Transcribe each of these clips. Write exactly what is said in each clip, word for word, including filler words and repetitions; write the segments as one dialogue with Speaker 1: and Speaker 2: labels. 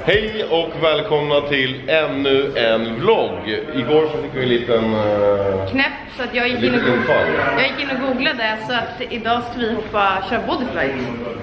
Speaker 1: Hej och välkomna till ännu en vlogg. Igår så fick vi en liten uh,
Speaker 2: knäpp så att jag gick, in och googlade, jag gick in och googlade så att idag ska vi hoppa köra bodyflight.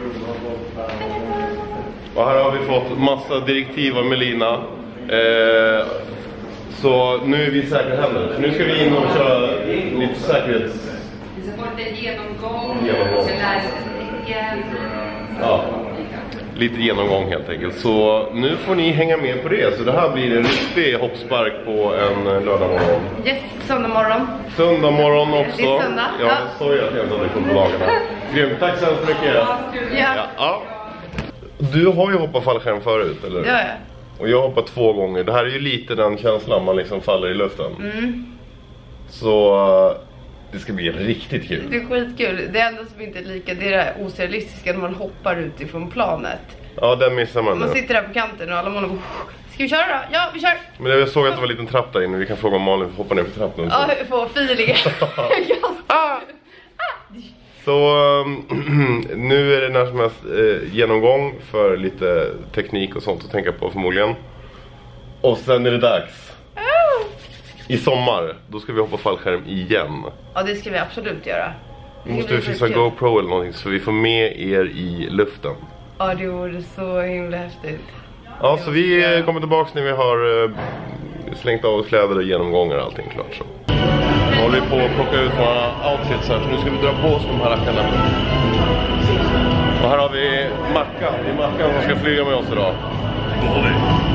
Speaker 1: Och här har vi fått massa direktiv av Melina. Eh, så nu är vi i säkra händer. Så nu ska vi in och köra lite säkerhets...
Speaker 2: Så får det en genomgång, genomgång. Så lär sig tecken.
Speaker 1: Ja. Lite genomgång helt enkelt. Så nu får ni hänga med på det. Så det här blir en riktig hoppspark på en lördag morgon.
Speaker 2: Yes, söndag morgon.
Speaker 1: Söndag morgon också.
Speaker 2: Det är söndag.
Speaker 1: Ja, det står ju att jag inte hade kommit på dagarna. Grymt, tack så hemskt mycket.
Speaker 2: Ja.
Speaker 1: Ja. Ja. Du har ju hoppat fallskärm förut, eller?
Speaker 2: Ja, ja.
Speaker 1: Och jag har hoppat två gånger. Det här är ju lite den känslan man liksom faller i luften.
Speaker 2: Mm.
Speaker 1: Så det ska bli riktigt kul.
Speaker 2: Det är skitkul. Det enda som inte är lika, det är det här orealistiska när man hoppar utifrån planet.
Speaker 1: Ja, den missar man.
Speaker 2: Man
Speaker 1: nu.
Speaker 2: sitter där på kanten och alla målar. Ska vi köra då? Ja, vi kör!
Speaker 1: Men jag såg att det var en liten trapp där inne. Vi kan fråga om Malin hoppar ner för trappen.
Speaker 2: Ja, vi får feeling.
Speaker 1: ah! Så um, nu är det när som helst eh, genomgång för lite teknik och sånt att tänka på förmodligen. Och sen är det dags.
Speaker 2: Oh.
Speaker 1: I sommar, då ska vi hoppa fallskärm igen.
Speaker 2: Ja, det ska vi absolut göra.
Speaker 1: Nu måste vi fixa GoPro eller någonting så vi får med er i luften.
Speaker 2: Ja, det vore så himla häftigt.
Speaker 1: Ja, så vi kommer tillbaka när vi har eh, slängt av oss kläder och genomgångar och allting klart så. Nu håller vi på att plocka ut våra outfits här, så nu ska vi dra på oss de här rackarna. Och här har vi Mackan. Det är Mackan som ska flyga med oss idag. Då har vi.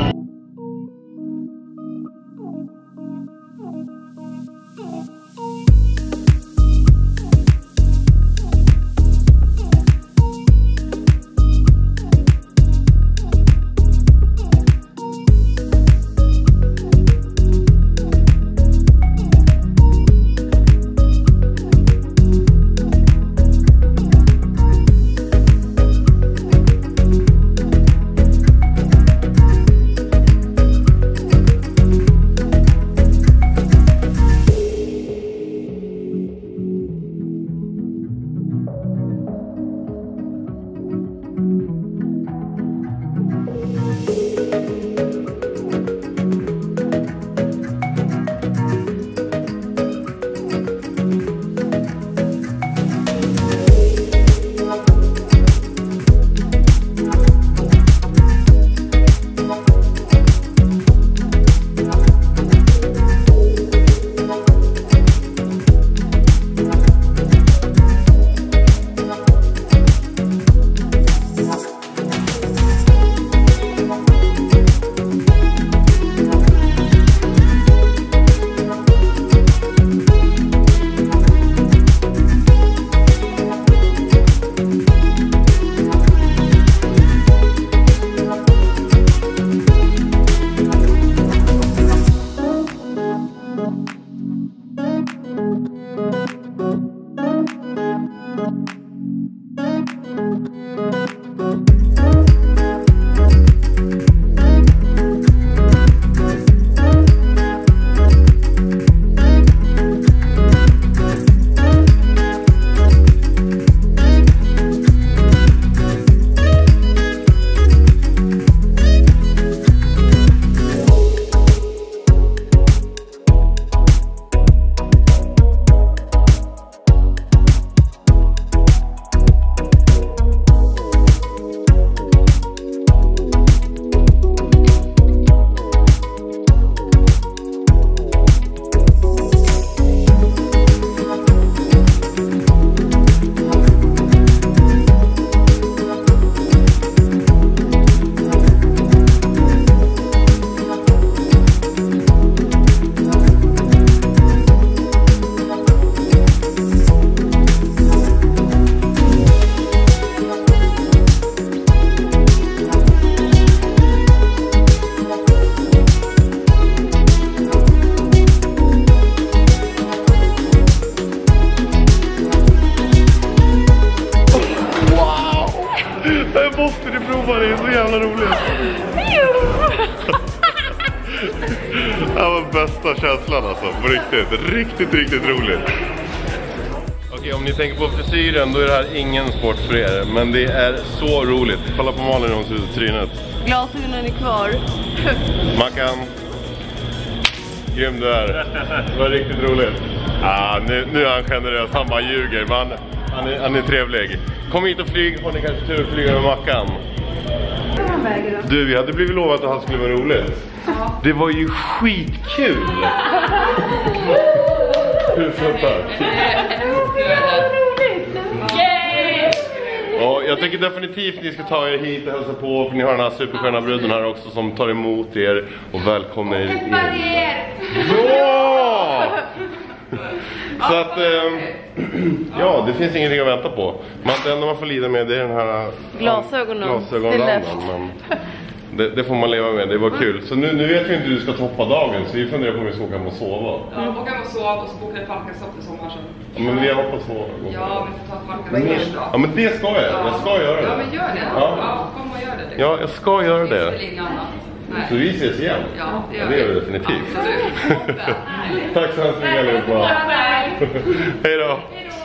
Speaker 1: måste du prova, det är så jävla roligt. Det var bästa känslan alltså, på riktigt. Riktigt, riktigt roligt. Okej, Okej, om ni tänker på frisyren, då är det här ingen sport för er. Men det är så roligt. Kolla på Malin när hon ser ut trynet.
Speaker 2: Glasögonen är kvar.
Speaker 1: Mackan. Grym du är. Det var riktigt roligt. Ah, nu, nu är han generös, han bara ljuger. Men han, han, är, han är trevlig. Kom hit och flyg, har ni kanske tur att flyga med Mackan. Du, vi hade blivit lovat att han skulle vara roligt. Ja. Det var ju skitkul. Tusen tack. Ja, jag tänker definitivt att ni ska ta er hit och hälsa på. För ni har den här supersköna bruden här också som tar emot er och välkomnar er in. Ja! Så att, eh, ja, det finns ingenting att vänta på. Men det enda man får lida med det är den här
Speaker 2: glasögonen.
Speaker 1: Glasögonen. Men det, det får man leva med, det var kul. Så nu, nu vet vi inte hur du ska toppa dagen. Så vi funderar på om vi ska åka hem och sova.
Speaker 3: Ja, åka hem och sova och så bokar jag Falkenstopp i sommar sen.
Speaker 1: Ja, men vi har hoppat på.
Speaker 3: Ja, vi får ta Falkenstopp då.
Speaker 1: Ja, men det ska jag. Jag ska göra det.
Speaker 3: Ja, men gör det. Ja, ja kom och gör det.
Speaker 1: Ja, jag ska göra det.
Speaker 3: Nej.
Speaker 1: Så vi ses igen?
Speaker 3: Ja, det gör,
Speaker 1: ja, det gör vi definitivt. Tack så hemskt mycket allihopa. Hej då.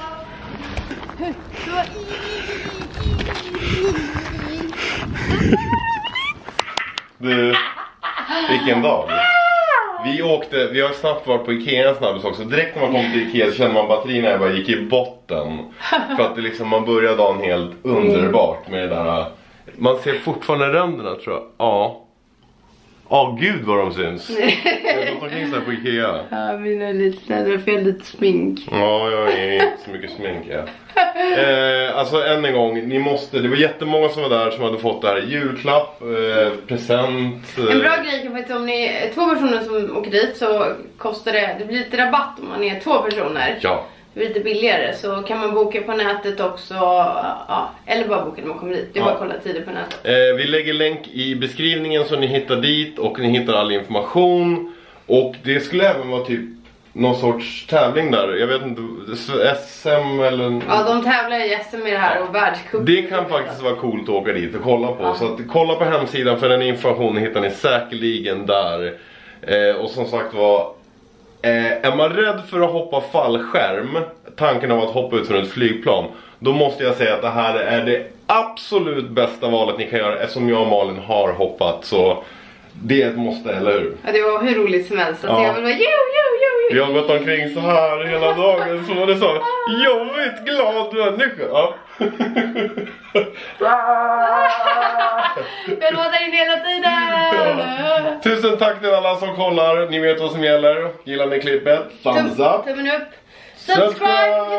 Speaker 1: Du, vilken dag. Vi åkte, vi har snabbt varit på Ikea snabbis också. Direkt när man kom till Ikea så kände man batterierna jag bara gick i botten. För att det liksom, man började dagen helt underbart med det där. Man ser fortfarande ränderna tror jag. Ja. Ja, oh, gud vad de syns. De tar kring sig på Ikea.
Speaker 2: Ja, mina är lite snällare för jag är lite smink.
Speaker 1: Ja, jag är inte så mycket smink. Ja. Eh, alltså än en gång, ni måste, det var jättemånga som var där som hade fått det här julklapp, eh, present. Eh.
Speaker 2: En bra grej kan faktiskt, om ni är två personer som åker dit så kostar det, det blir lite rabatt om man är två personer.
Speaker 1: Ja.
Speaker 2: Det blir lite billigare, så kan man boka på nätet också, ja, eller bara boka när man kommer dit. Det är ja. bara att kolla tider på nätet.
Speaker 1: Eh, vi lägger länk i beskrivningen så ni hittar dit och ni hittar all information. Och det skulle även vara typ någon sorts tävling där. Jag vet inte, S M eller...
Speaker 2: Ja, de tävlar i S M i det här och världscup.
Speaker 1: Det kan faktiskt vara coolt att åka dit och kolla på. Ja. Så att, kolla på hemsidan för den informationen hittar ni säkerligen där. Eh, och som sagt var... Eh, är man rädd för att hoppa fallskärm, tanken av att hoppa ut från ett flygplan, då måste jag säga att det här är det absolut bästa valet ni kan göra, eftersom jag och Malin har hoppat, så det är ett måste, eller hur?
Speaker 2: Ja, det var hur roligt som helst. Alltså, ja. Jag vill bara, jo, jo, jo, jo.
Speaker 1: Vi har gått omkring så här hela dagen, så var det så jobbigt glad människa. Ja.
Speaker 2: Jag var där inne hela tiden.
Speaker 1: Ja. Tusen tack till alla som kollar. Ni vet vad som gäller. Gillar ni klippet? Thumbs up.
Speaker 2: Tummen upp.
Speaker 1: Subscribe.